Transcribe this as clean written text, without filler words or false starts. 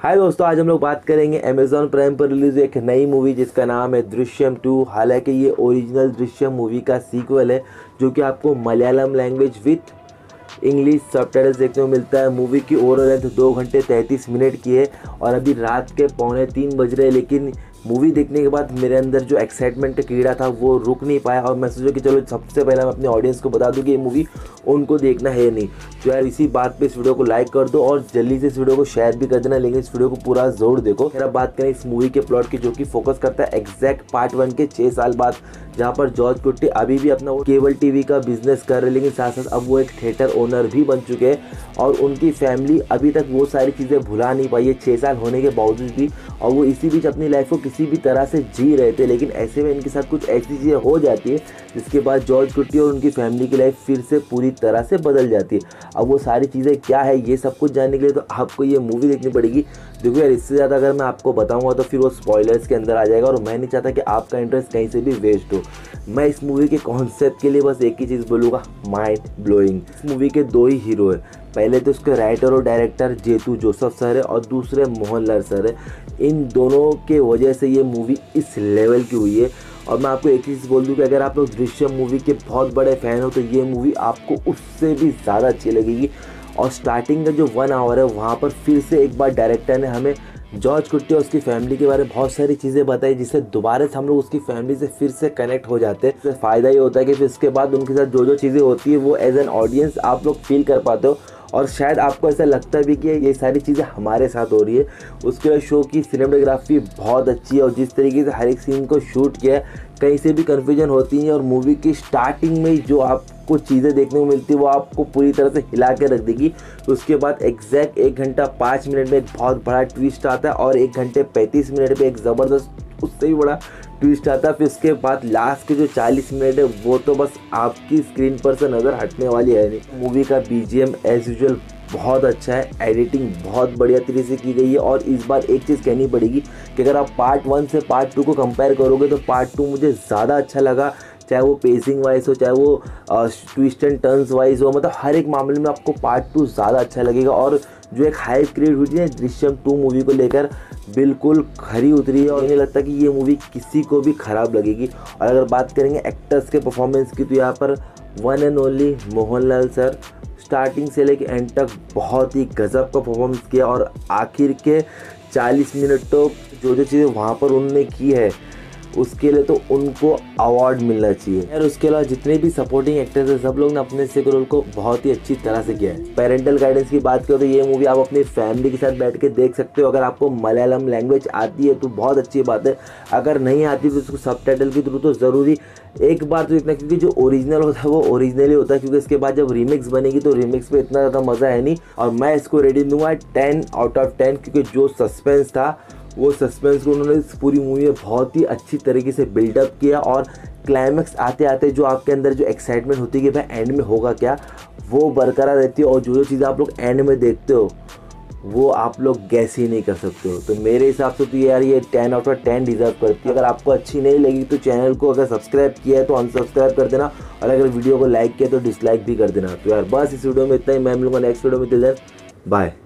हाय दोस्तों, आज हम लोग बात करेंगे अमेज़ॉन प्राइम पर रिलीज एक नई मूवी जिसका नाम है दृश्यम 2। हालांकि ये ओरिजिनल दृश्यम मूवी का सीक्वल है जो कि आपको Malayalam language with English subtitles देखने को मिलता है। मूवी की ओवरऑल लेंथ 2 घंटे 33 मिनट की है और अभी रात के 2:45 बज रहे हैं, लेकिन मूवी देखने के बाद मेरे अंदर जो एक्साइटमेंट का कीड़ा था वो रुक नहीं पाया और मैं सोचा कि चलो सबसे पहले मैं अपने ऑडियंस को बता दूं कि ये मूवी उनको देखना है नहीं। तो यार इसी बात पे इस वीडियो को लाइक कर दो और जल्दी से इस वीडियो को शेयर भी कर देना, लेकिन इस वीडियो को पूरा ज़रूर देखो। फिर अब बात करें इस मूवी के प्लॉट की, जो कि फोकस करता है एग्जैक्ट पार्ट 1 के 6 साल बाद, जहाँ पर जॉर्ज कुट्टी अभी भी अपना वो केबल टीवी का बिजनेस कर रहे, लेकिन साथ साथ अब वो एक थिएटर ओनर भी बन चुके हैं और उनकी फैमिली अभी तक वो सारी चीज़ें भुला नहीं पाई है 6 साल होने के बावजूद भी। और वो इसी बीच अपनी लाइफ को किसी भी तरह से जी रहे थे, लेकिन ऐसे में इनके साथ कुछ ऐसी चीज़ें हो जाती है जिसके बाद जॉर्ज कुट्टी और उनकी फैमिली की लाइफ फिर से पूरी तरह से बदल जाती है। अब वो सारी चीज़ें क्या है ये सब कुछ जानने के लिए तो आपको ये मूवी देखनी पड़ेगी। देखो यार, इससे ज़्यादा अगर मैं आपको बताऊंगा तो फिर वो स्पॉयलर्स के अंदर आ जाएगा और मैं नहीं चाहता कि आपका इंटरेस्ट कहीं से भी वेस्ट हो। मैं इस मूवी के कॉन्सेप्ट के लिए बस एक ही चीज़ बोलूँगा, माइंड ब्लोइंग। इस मूवी के 2 ही हीरो है, पहले तो उसके राइटर और डायरेक्टर जेतू जोसेफ सर है और दूसरे मोहनलाल सर है। इन दोनों के वजह से ये मूवी इस लेवल की हुई है। और मैं आपको एक चीज़ बोल दूं कि अगर आप लोग दृश्यम मूवी के बहुत बड़े फ़ैन हो तो ये मूवी आपको उससे भी ज़्यादा अच्छी लगेगी। और स्टार्टिंग का जो 1 आवर है वहाँ पर फिर से एक बार डायरेक्टर ने हमें जॉर्ज कुट्टी और उसकी फैमिली के बारे में बहुत सारी चीज़ें बताई, जिससे दोबारा से हम लोग उसकी फैमिली से फिर से कनेक्ट हो जाते हैं। इससे फ़ायदा ये होता है कि फिर इसके बाद उनके साथ जो जो चीज़ें होती है वो एज एन ऑडियंस आप लोग फील कर पाते हो और शायद आपको ऐसा लगता भी कि ये सारी चीज़ें हमारे साथ हो रही है। उसके बाद शो की सिनेमेटोग्राफी बहुत अच्छी है और जिस तरीके से हर एक सीन को शूट किया है कहीं से भी कन्फ्यूजन होती है और मूवी की स्टार्टिंग में जो आपको चीज़ें देखने को मिलती है वो आपको पूरी तरह से हिला के रख देगी। तो उसके बाद एग्जैक्ट 1 घंटा 5 मिनट में एक बहुत बड़ा ट्विस्ट आता है और 1 घंटे 35 मिनट में एक ज़बरदस्त उससे भी बड़ा ट्विस्ट आता है। फिर उसके बाद लास्ट के जो 40 मिनट है वो तो बस आपकी स्क्रीन पर से नज़र हटने वाली है नहीं। मूवी का बीजीएम एज यूजुअल बहुत अच्छा है, एडिटिंग बहुत बढ़िया तरीके से की गई है। और इस बार एक चीज़ कहनी पड़ेगी कि अगर आप पार्ट 1 से पार्ट 2 को कंपेयर करोगे तो पार्ट 2 मुझे ज़्यादा अच्छा लगा, चाहे वो पेसिंग वाइज हो, चाहे वो ट्विस्ट एंड टर्न्स वाइज हो, मतलब हर एक मामले में आपको पार्ट 2 ज़्यादा अच्छा लगेगा। और जो एक हाइप क्रिएट हुई थी दृश्यम 2 मूवी को लेकर बिल्कुल खरी उतरी है और मुझे लगता है कि ये मूवी किसी को भी ख़राब लगेगी। और अगर बात करेंगे एक्टर्स के परफॉर्मेंस की तो यहाँ पर one and only Mohanlal sir starting से लेकर एंड तक बहुत ही गजब का परफॉर्मेंस किया और आखिर के 40 मिनट तो जो जो चीज़ें वहाँ पर उन्होंने की है उसके लिए तो उनको अवार्ड मिलना चाहिए। और उसके अलावा जितने भी सपोर्टिंग एक्टर्स हैं सब लोग ने अपने से रोल को बहुत ही अच्छी तरह से किया है। पेरेंटल गाइडेंस की बात करो तो ये मूवी आप अपनी फैमिली के साथ बैठ के देख सकते हो। अगर आपको मलयालम लैंग्वेज आती है तो बहुत अच्छी बात है, अगर नहीं आती तो उसको सबटाइटल के थ्रू तो ज़रूरी एक बार तो इतना, क्योंकि जो ओरिजिनल होता है वो ओरिजिनल ही होता है, क्योंकि इसके बाद जब रीमिक्स बनेगी तो रीमिक्स पे इतना ज़्यादा मज़ा है नहीं। और मैं इसको रेटिंग दूंगा 10 आउट ऑफ 10, क्योंकि जो सस्पेंस था वो सस्पेंस को उन्होंने इस पूरी मूवी में बहुत ही अच्छी तरीके से बिल्डअप किया और क्लाइमैक्स आते आते जो आपके अंदर जो एक्साइटमेंट होती है कि भाई एंड में होगा क्या, वो बरकरार रहती है। और जो जो चीज़ें आप लोग एंड में देखते हो वो आप लोग गैस ही नहीं कर सकते हो। तो मेरे हिसाब से तो यार ये 10 आउट ऑफ 10 डिजर्व करती है। अगर आपको अच्छी नहीं लगी तो चैनल को अगर सब्सक्राइब किया है तो अनसब्सक्राइब कर देना और अगर वीडियो को लाइक किया तो डिसलाइक भी कर देना। तो यार बस इस वीडियो में इतना ही, मैं मिलूंगा नेक्स्ट वीडियो में। Till then bye.